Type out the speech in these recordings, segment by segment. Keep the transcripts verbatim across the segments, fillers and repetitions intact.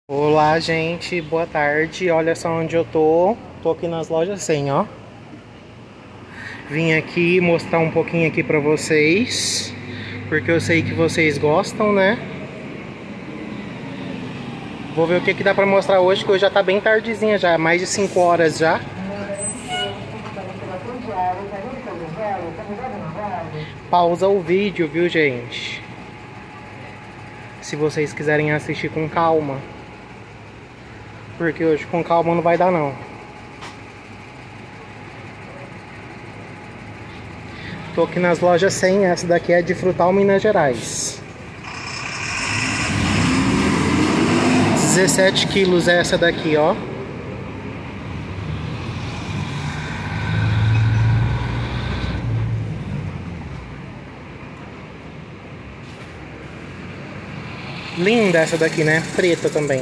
Olá, gente, boa tarde. Olha só onde eu tô. Tô aqui nas lojas cem, ó. Vim aqui mostrar um pouquinho aqui pra vocês, porque eu sei que vocês gostam, né? Vou ver o que que dá pra mostrar hoje, que hoje já tá bem tardezinha já, mais de cinco horas já. Pausa o vídeo, viu, gente? Se vocês quiserem assistir com calma. Porque hoje com calma não vai dar, não. Tô aqui nas lojas cem, essa daqui é de Frutal, Minas Gerais. dezessete quilos essa daqui, ó. Linda essa daqui, né? Preta também.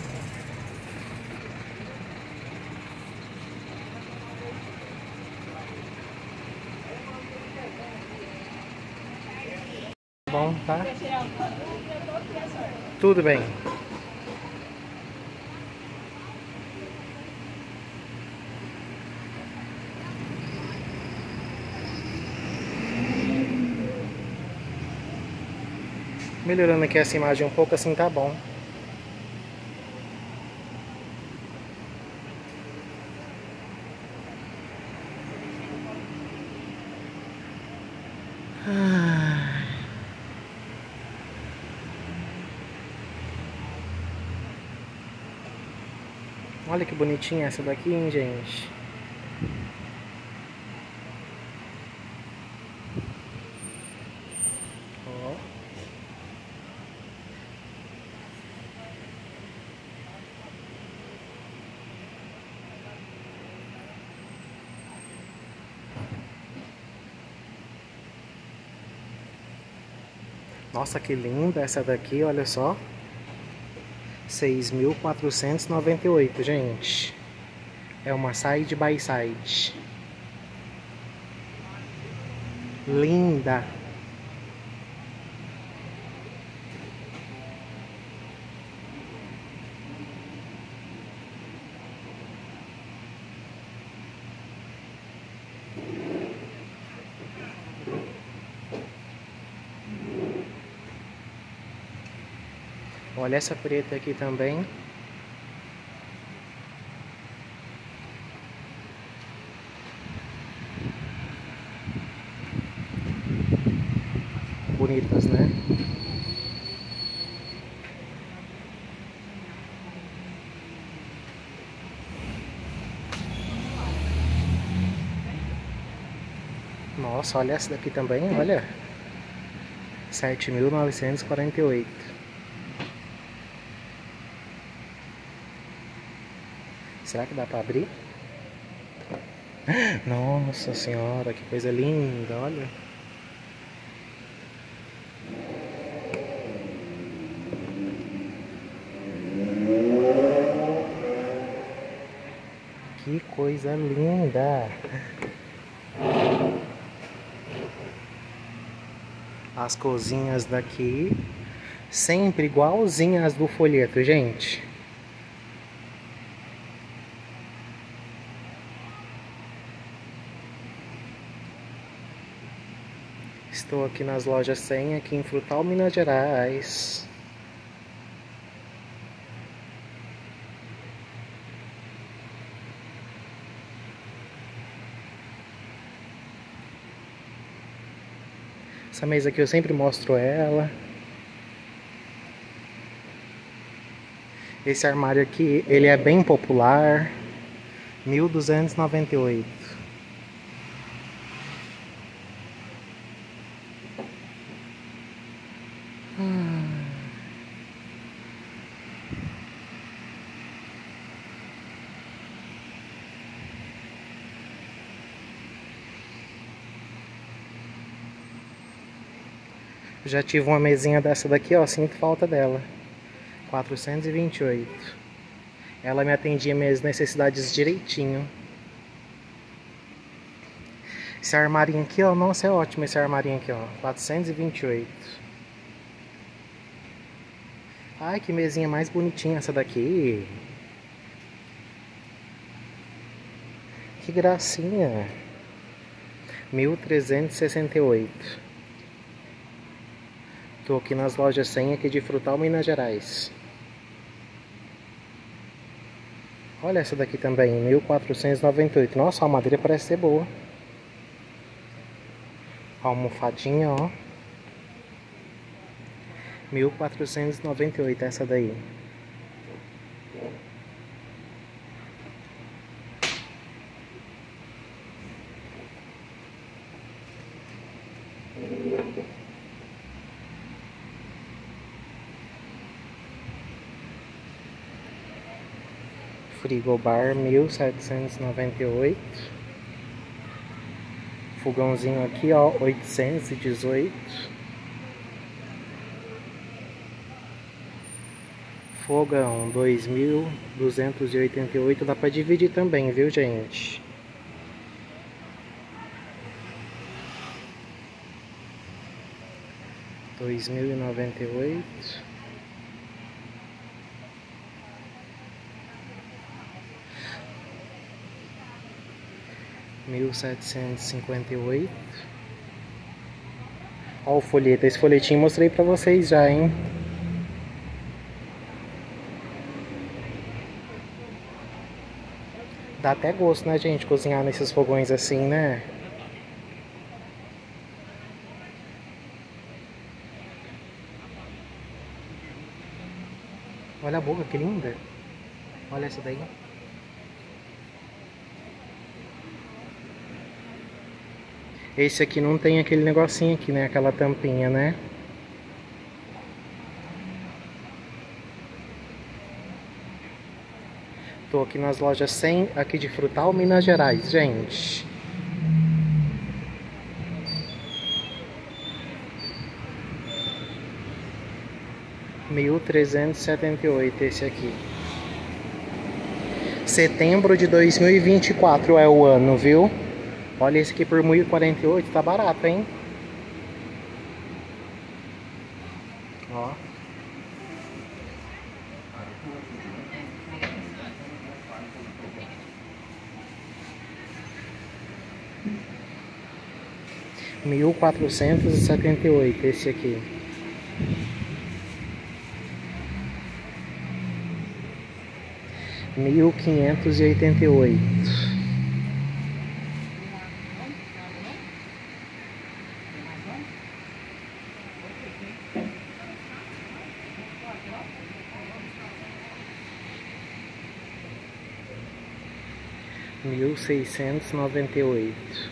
Bom, tá? Tudo bem. Melhorando aqui essa imagem um pouco, assim tá bom. Olha que bonitinha essa daqui, hein, gente. Ó. Nossa, que linda essa daqui, olha só. seis mil quatrocentos e noventa e oito, gente. É uma side by side. Linda. Olha essa preta aqui também. Bonitas, né? Nossa, olha essa daqui também, olha. sete mil novecentos e quarenta e oito. Será que dá pra abrir? Nossa senhora, que coisa linda, olha. Que coisa linda. As cozinhas daqui, sempre igualzinhas do folheto, gente. Estou aqui nas lojas cem, aqui em Frutal, Minas Gerais. Essa mesa aqui eu sempre mostro ela. Esse armário aqui, ele é bem popular. mil duzentos e noventa e oito. Hum. Já tive uma mesinha dessa daqui, ó, sinto falta dela. quatrocentos e vinte e oito. Ela me atendia minhas necessidades direitinho. Esse armarinho aqui, ó, nossa, é ótimo esse armarinho aqui, ó. quatrocentos e vinte e oito. Ai, que mesinha mais bonitinha essa daqui. Que gracinha. mil trezentos e sessenta e oito. Tô aqui nas lojas cem aqui de Frutal, Minas Gerais. Olha essa daqui também, mil quatrocentos e noventa e oito. Nossa, a madeira parece ser boa. A almofadinha, ó. mil quatrocentos e noventa e oito essa daí. Frigobar mil setecentos e noventa e oito. Fogãozinho aqui, ó, oitocentos e dezoito. Fogão dois mil duzentos e oitenta e oito. Dá pra dividir também, viu, gente? dois mil e noventa e oito. mil setecentos e cinquenta e oito. Ó o folheto, esse folhetinho mostrei pra vocês já, hein? Dá até gosto, né, gente, cozinhar nesses fogões assim, né? Olha a boca, que linda. Olha essa daí. Esse aqui não tem aquele negocinho aqui, né? Aquela tampinha, né? Tô aqui nas lojas cem, aqui de Frutal, Minas Gerais, gente. mil trezentos e setenta e oito esse aqui. Setembro de dois mil e vinte e quatro é o ano, viu? Olha esse aqui por mil e quarenta e oito, tá barato, hein? Ó. mil quatrocentos e setenta e oito esse aqui. mil quinhentos e oitenta e oito. mil seiscentos e noventa e oito.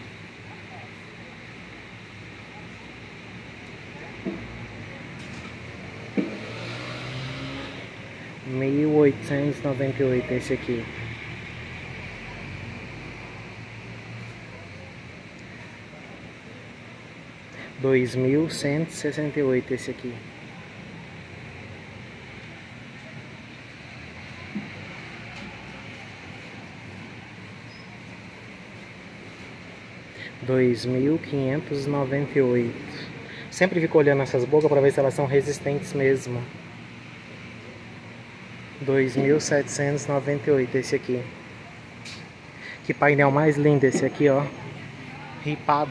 mil oitocentos e noventa e oito esse aqui. dois mil cento e sessenta e oito esse aqui. dois mil quinhentos e noventa e oito. Sempre fico olhando essas bocas para ver se elas são resistentes mesmo. dois mil setecentos e noventa e oito esse aqui. Que painel mais lindo esse aqui, ó. Ripado.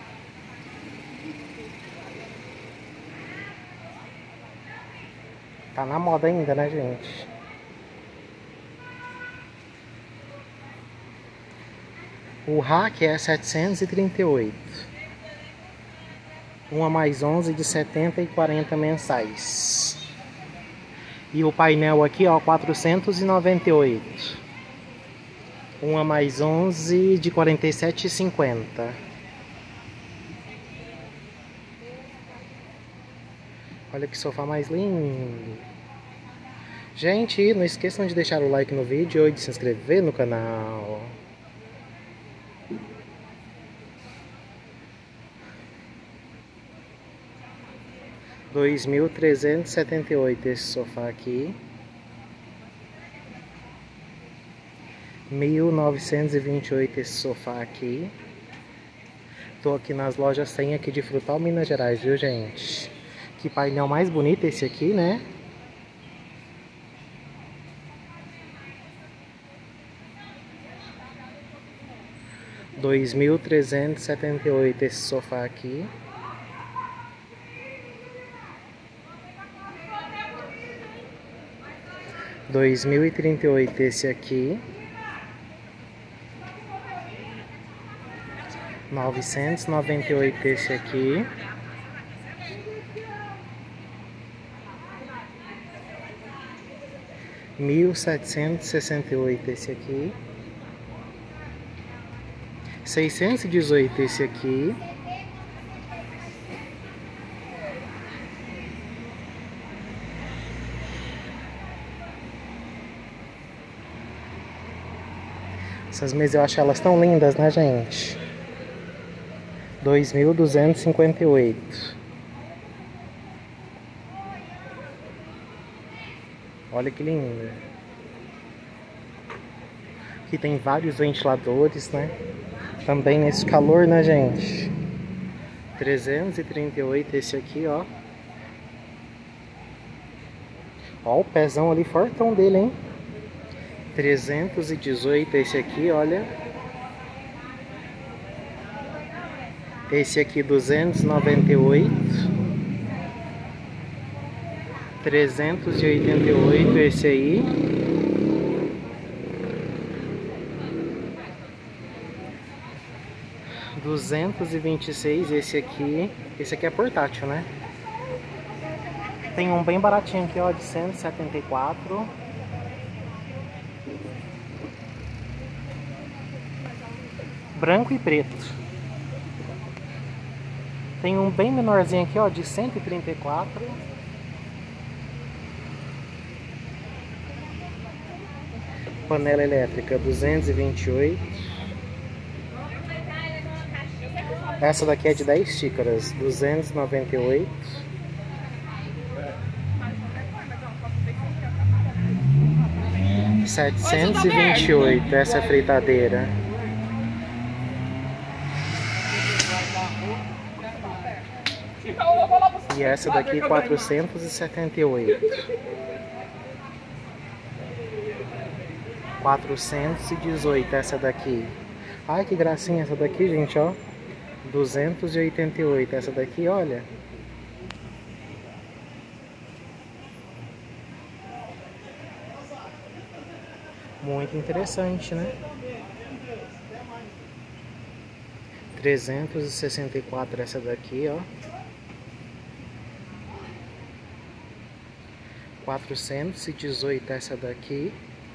Tá na moda ainda, né, gente? O rack é setecentos e trinta e oito. Uma mais onze de setenta e quarenta mensais. E o painel aqui, ó, quatrocentos e noventa e oito. Uma mais onze de quarenta e sete e cinquenta. Olha que sofá mais lindo. Gente, não esqueçam de deixar o like no vídeo e de se inscrever no canal. dois mil trezentos e setenta e oito esse sofá aqui. mil novecentos e vinte e oito esse sofá aqui. Tô aqui nas lojas cem aqui de Frutal, Minas Gerais, viu, gente? Que painel mais bonito esse aqui, né? dois mil trezentos e setenta e oito esse sofá aqui. dois mil e trinta e oito esse aqui. novecentos e noventa e oito esse aqui. mil setecentos e sessenta e oito esse aqui. seiscentos e dezoito esse aqui. Essas mesas eu acho elas tão lindas, né, gente? dois mil duzentos e cinquenta e oito. Olha que linda. Aqui tem vários ventiladores, né? Também nesse calor, né, gente? trezentos e trinta e oito esse aqui, ó. Ó o pezão ali, fortão dele, hein? trezentos e dezoito esse aqui, olha. Esse aqui duzentos e noventa e oito. trezentos e oitenta e oito esse aí. duzentos e vinte e seis esse aqui. Esse aqui é portátil, né? Tem um bem baratinho aqui, ó, de cento e setenta e quatro. Branco e preto. Tem um bem menorzinho aqui, ó, de cento e trinta e quatro. Panela elétrica duzentos e vinte e oito. Essa daqui é de dez xícaras, duzentos e noventa e oito. setecentos e vinte e oito essa é a fritadeira. E essa daqui quatrocentos e setenta e oito. quatrocentos e dezoito essa daqui. Ai, que gracinha essa daqui, gente, ó. duzentos e oitenta e oito essa daqui, olha. Muito interessante, né? trezentos e sessenta e quatro essa daqui, ó. quatrocentos e dezoito essa daqui.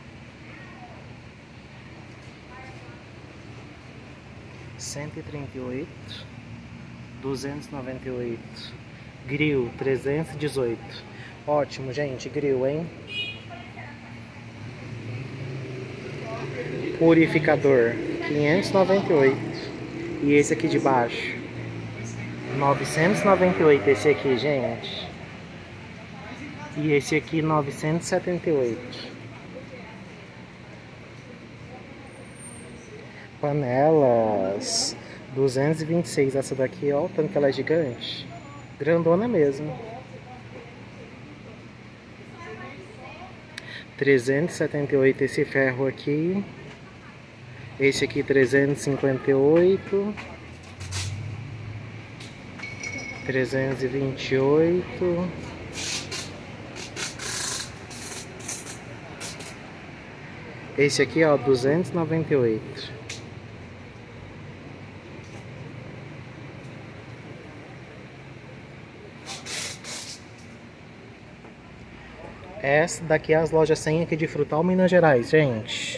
cento e trinta e oito. duzentos e noventa e oito. Grill trezentos e dezoito. Ótimo, gente, grill, hein? Purificador quinhentos e noventa e oito. E esse aqui de baixo novecentos e noventa e oito esse aqui, gente. E esse aqui novecentos e setenta e oito. Panelas duzentos e vinte e seis essa daqui, ó, tanto que ela é gigante. Grandona mesmo. trezentos e setenta e oito esse ferro aqui. Esse aqui trezentos e cinquenta e oito. trezentos e vinte e oito. Esse aqui, ó, duzentos e noventa e oito. Essa daqui é as lojas cem aqui de Frutal, Minas Gerais, gente.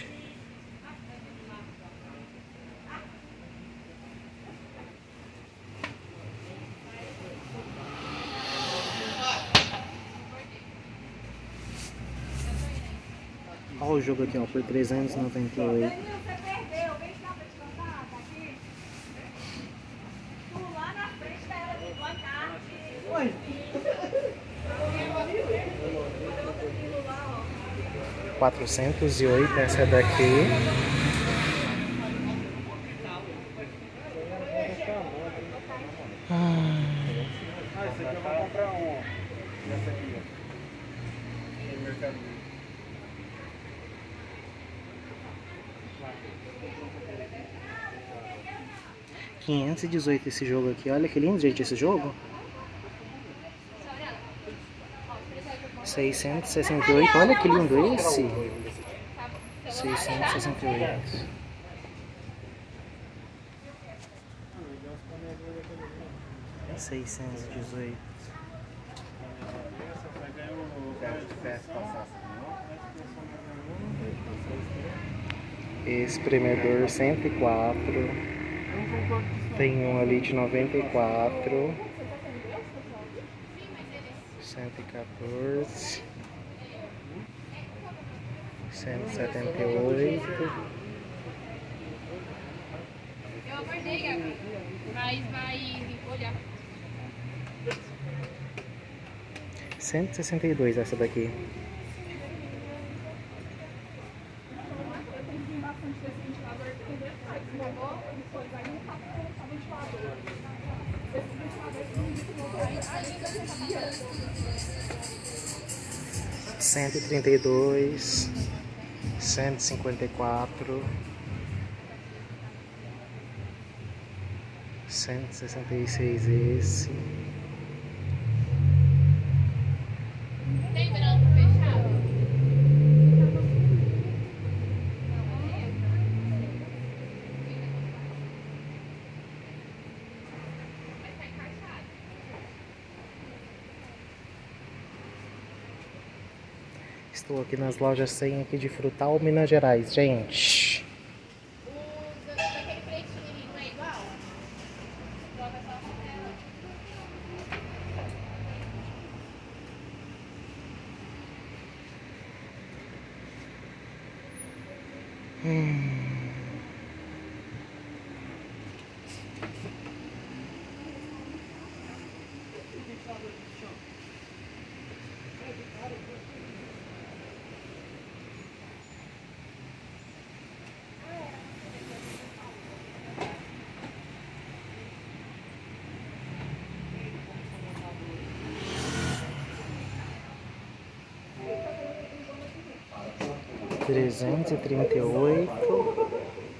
Olha o jogo aqui, ó, por trezentos e noventa e oito. quatrocentos e oito essa daqui. Ah, esse aqui eu vou comprar um. E essa aqui, ó. No mercado. quinhentos e dezoito esse jogo aqui. Olha que lindo, gente, esse jogo. seiscentos e sessenta e oito. Olha que lindo esse. seiscentos e sessenta e oito. seiscentos e dezoito. Espremedor cento e quatro. Tem um ali de noventa e quatro. cento e quatorze. cento e setenta e oito. Eu aguardei, Gabi. Mas vai olhar. cento e sessenta e dois essa daqui. cento e trinta e dois, cento e cinquenta e quatro, cento e sessenta e seis esse. Tem verão pra fechar? Estou aqui nas lojas cem aqui de Frutal, Minas Gerais, gente. O daquele pretinho ali não é igual? Troca só com ela. Hum. trezentos e trinta e oito.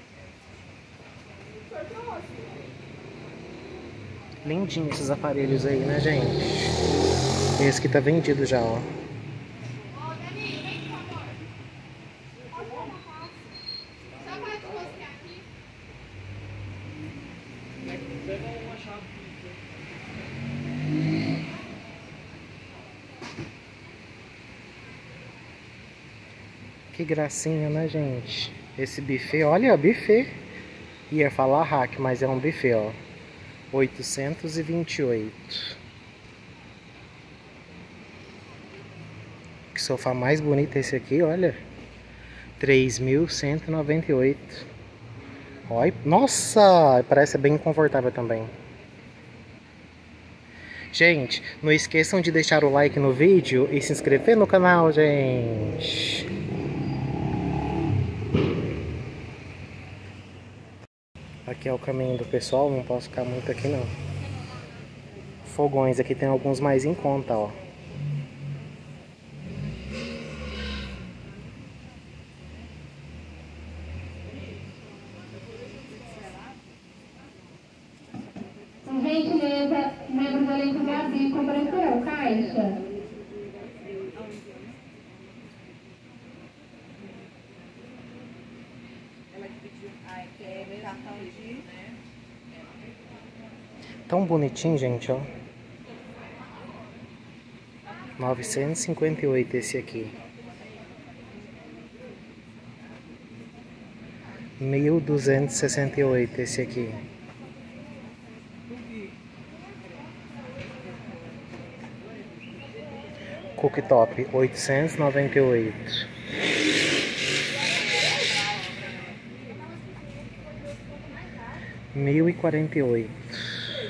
Lindinho esses aparelhos aí, né, gente? Esse que tá vendido já, ó. Ó, Dani, vem, por favor. Só vai te mostrar aqui. Que gracinha, né, gente? Esse buffet, olha, buffet. Ia falar rack, mas é um buffet, ó. oitocentos e vinte e oito. Que sofá mais bonito é esse aqui, olha. três mil cento e noventa e oito. Olha, nossa, parece bem confortável também. Gente, não esqueçam de deixar o like no vídeo e se inscrever no canal, gente. Aqui é o caminho do pessoal, não posso ficar muito aqui não. Fogões, aqui tem alguns mais em conta, ó. Por gentileza, membro do elenco Gabi, compareceu, caixa. Tão bonitinho, gente, ó. novecentos e cinquenta e oito esse aqui. mil duzentos e sessenta e oito esse aqui. Cooktop oitocentos e noventa e oito. Mil e quarenta e oito.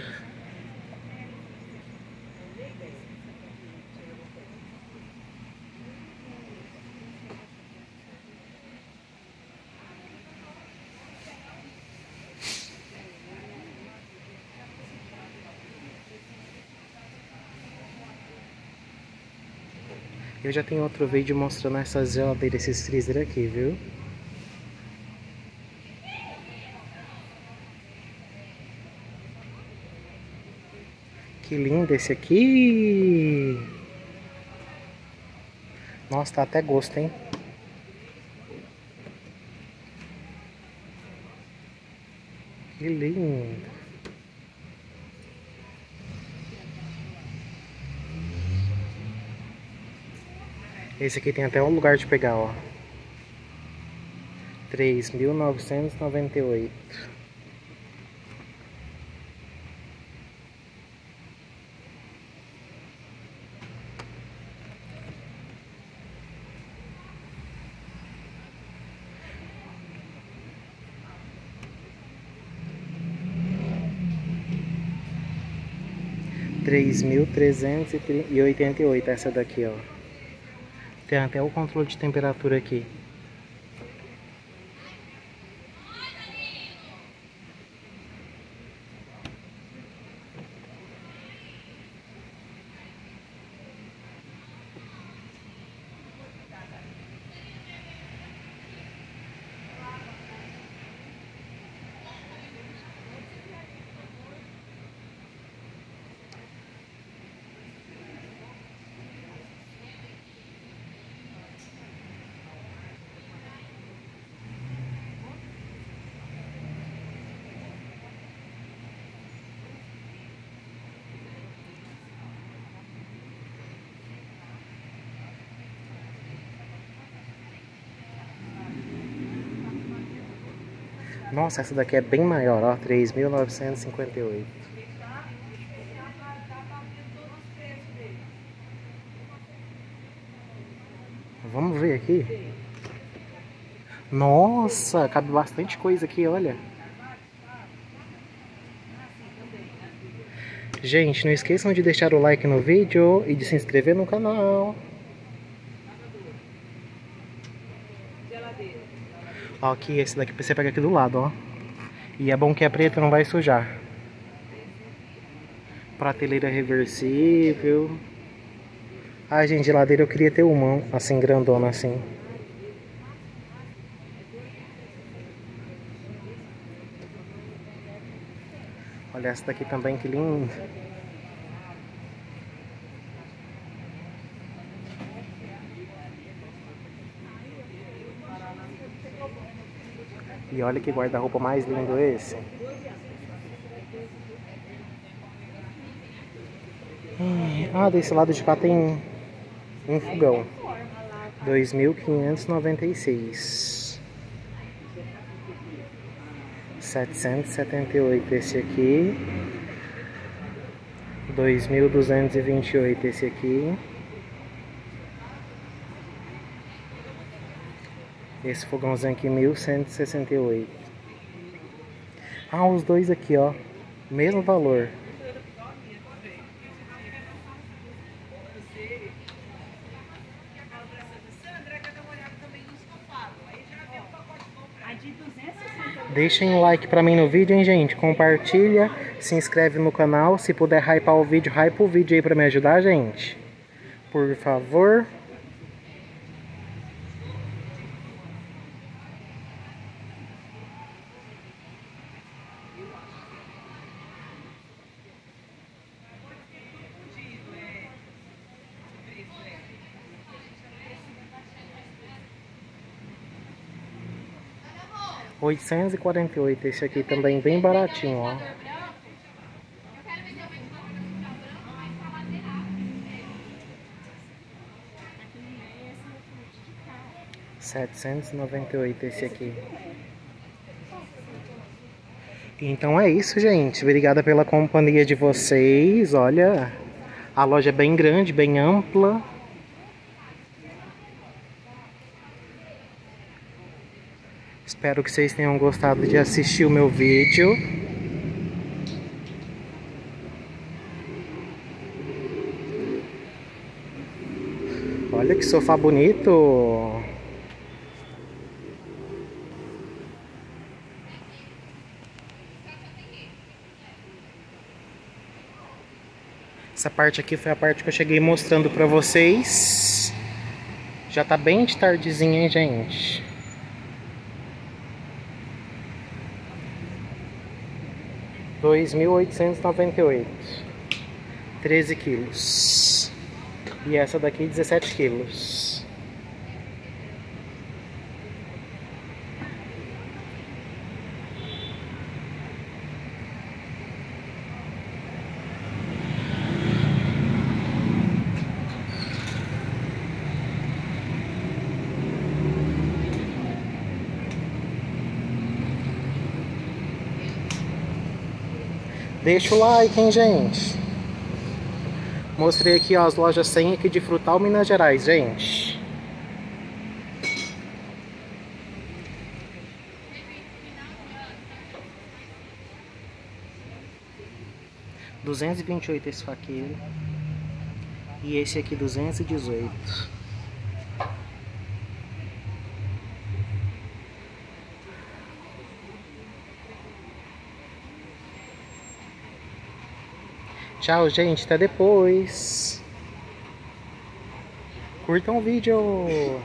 Eu já tenho outro vídeo mostrando essas geladeiras, esses freezer aqui, viu? Que lindo esse aqui. Nossa, tá até gosto, hein? Que lindo. Esse aqui tem até um lugar de pegar, ó. três mil novecentos e noventa e oito. três mil trezentos e oitenta e oito essa daqui, ó. Tem até o controle de temperatura aqui. Nossa, essa daqui é bem maior, ó, três mil novecentos e cinquenta e oito. Vamos ver aqui. Nossa, cabe bastante coisa aqui, olha. Gente, não esqueçam de deixar o like no vídeo e de se inscrever no canal. Ó, aqui, esse daqui você pega aqui do lado, ó. E é bom que é preto, não vai sujar. Prateleira reversível. Ai, gente, geladeira eu queria ter uma, assim, grandona, assim. Olha essa daqui também, que linda. E olha que guarda-roupa mais lindo esse. Ah, desse lado de cá tem um fogão. dois mil quinhentos e noventa e seis. setecentos e setenta e oito esse aqui. dois mil duzentos e vinte e oito esse aqui. Esse fogãozinho aqui, mil cento e sessenta e oito. Ah, os dois aqui, ó. Mesmo valor. Deixem um like pra mim no vídeo, hein, gente? Compartilha, se inscreve no canal. Se puder hypar o vídeo, hypa o vídeo aí pra me ajudar, gente. Por favor. oitocentos e quarenta e oito, esse aqui também bem baratinho, ó. setecentos e noventa e oito esse aqui. Então é isso, gente. Obrigada pela companhia de vocês. Olha, a loja é bem grande, bem ampla. Espero que vocês tenham gostado de assistir o meu vídeo. Olha que sofá bonito. Essa parte aqui foi a parte que eu cheguei mostrando pra vocês. Já tá bem de tardezinha, hein, gente? dois mil oitocentos e noventa e oito. treze quilos. E essa daqui dezessete quilos. Deixa o like, hein, gente? Mostrei aqui, ó, as lojas cem aqui de Frutal, Minas Gerais, gente. duzentos e vinte e oito esse faqueiro. E esse aqui duzentos e dezoito. Tchau, gente. Até depois. Curtam o vídeo.